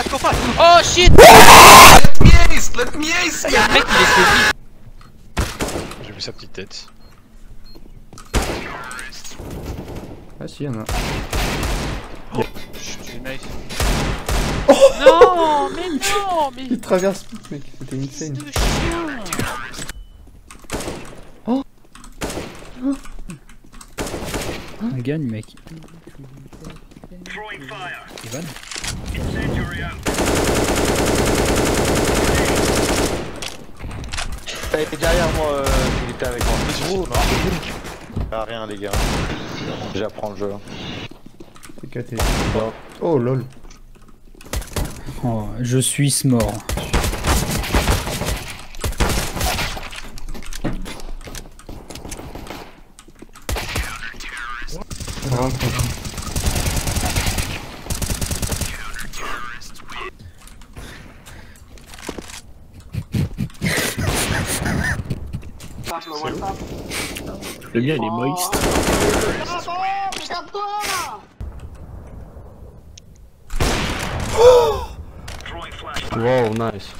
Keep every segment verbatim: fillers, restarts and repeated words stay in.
truc en face. Oh shit. Let me ace, let me ace. Y'a un mec qui est saisi. J'ai vu sa petite tête. Ah si, y'en a. Oh, je suis nice. Oh non, mais non, mais... Il traverse tout, mec, c'était insane. De chien. Oh. Oh. On gagne, mec. Evan. Il était derrière moi, euh, il était avec moi. Oh, ah, rien les gars. J'apprends le jeu. T K T. Oh lol. Oh, je suis mort. Le mien il est moist. Wow, nice.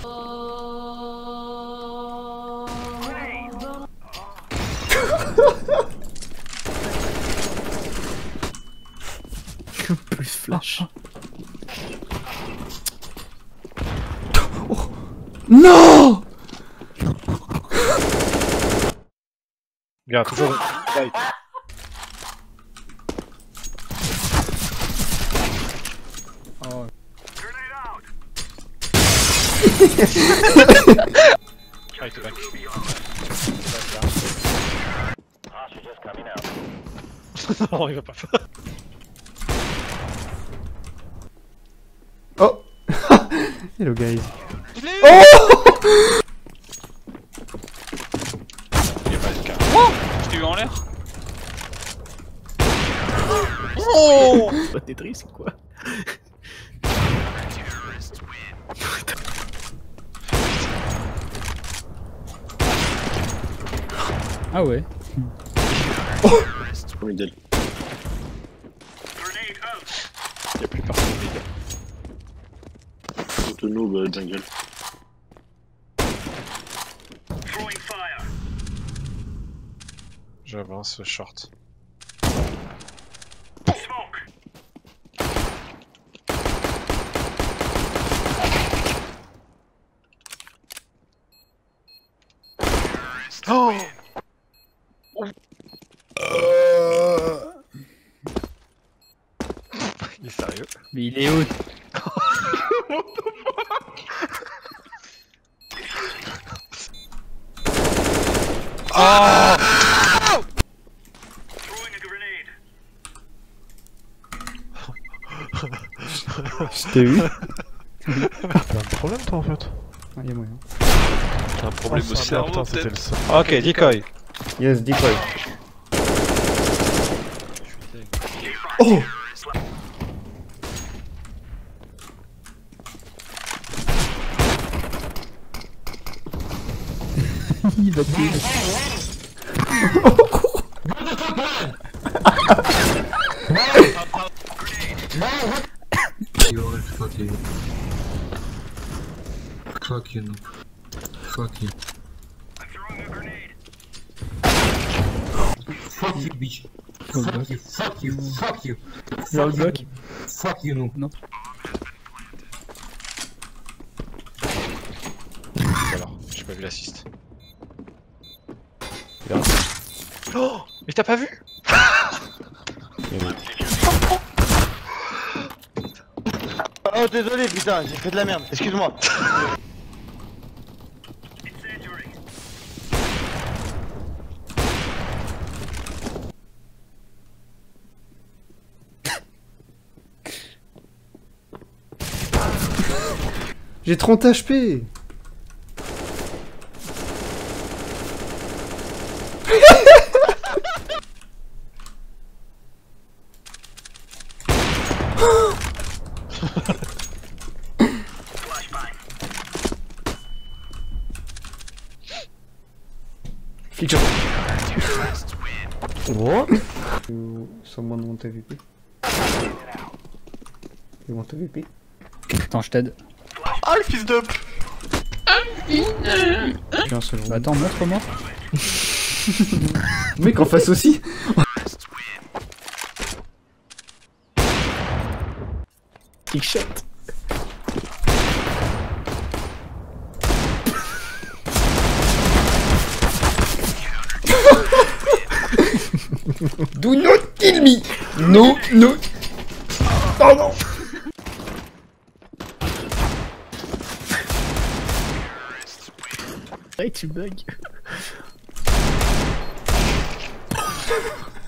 Plus flash. Oh. Non. Regarde, toujours. Oh. Ah, il te back. Non, il va pas faire. Oh. Hello guys. Oh. Il y a pas de cas. Oh, je t'ai eu en l'air. Oh. Pas Tetris quoi. Ah ouais. Oh. Middle. Y'a plus personne de mid. Tout noob jungle. J'avance short. Oh. Euh... Il est sérieux? Mais il est où? Oh. Je t'ai eu. T'as un problème toi en fait? Ah, y'a moyen. T'as un problème Oh, au ça cerveau, putain, c'était peut-être. le seul. Ok, decoy. Yes, decoy. Oh. Il va tuer. Fuck you. Fuck you. Fuck you. Fuck you, bitch. Fuck you, fuck you, fuck you. Genre le bloc. Fuck you, noob. Non. Alors, j'ai pas vu l'assist. Oh, mais t'as pas vu? Oh désolé putain, j'ai fait de la merde, excuse-moi. J'ai trente H P. Flick up. What? You, someone want A V P? You want A V P? Attends, je t'aide. Ah le fils de... J'ai un seul Bah attends, montre-moi. Mec, en face aussi. Kick shot. Do not kill me. No, no. Pardon. Hey, tu bugs.